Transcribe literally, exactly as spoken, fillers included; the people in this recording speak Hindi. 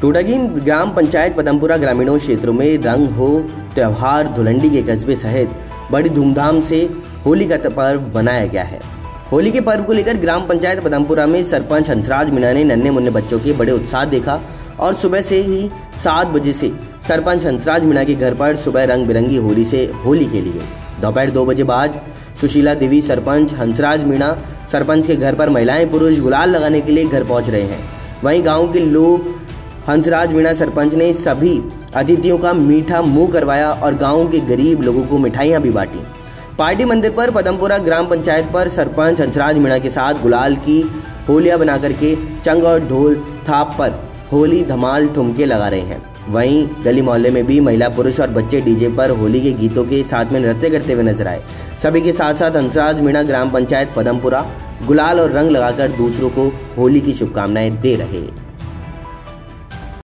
टोडागीन ग्राम पंचायत पदमपुरा ग्रामीणों क्षेत्रों में रंग हो त्यौहार धुलंडी के कस्बे सहित बड़ी धूमधाम से होली का पर्व मनाया गया है। होली के पर्व को लेकर ग्राम पंचायत पदमपुरा में सरपंच हंसराज मीणा ने नन्हे मुन्ने बच्चों के बड़े उत्साह देखा और सुबह से ही सात बजे से सरपंच हंसराज मीणा के घर पर सुबह रंग बिरंगी होली से होली खेली गई। दोपहर दो बजे बाद सुशीला देवी सरपंच हंसराज मीणा सरपंच के घर पर महिलाएं पुरुष गुलाल लगाने के लिए घर पहुंच रहे हैं। वहीं गांव के लोग हंसराज मीणा सरपंच ने सभी अतिथियों का मीठा मुंह करवाया और गांव के गरीब लोगों को मिठाइयां भी बांटी। पार्टी मंदिर पर पदमपुरा ग्राम पंचायत पर सरपंच हंसराज मीणा के साथ गुलाल की होलियां बना करके चंग और ढोल थाप पर होली धमाल ठुमके लगा रहे हैं। वहीं गली मोहल्ले में भी महिला पुरुष और बच्चे डीजे पर होली के गीतों के साथ में नृत्य करते हुए नजर आए। सभी के साथ साथ हंसराज मीणा ग्राम पंचायत पदमपुरा गुलाल और रंग लगाकर दूसरों को होली की शुभकामनाएं दे रहे।